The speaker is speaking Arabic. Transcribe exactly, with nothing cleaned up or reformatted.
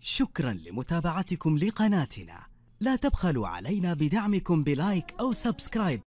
شكرا لمتابعتكم لقناتنا. لا تبخلوا علينا بدعمكم بلايك أو سبسكرايب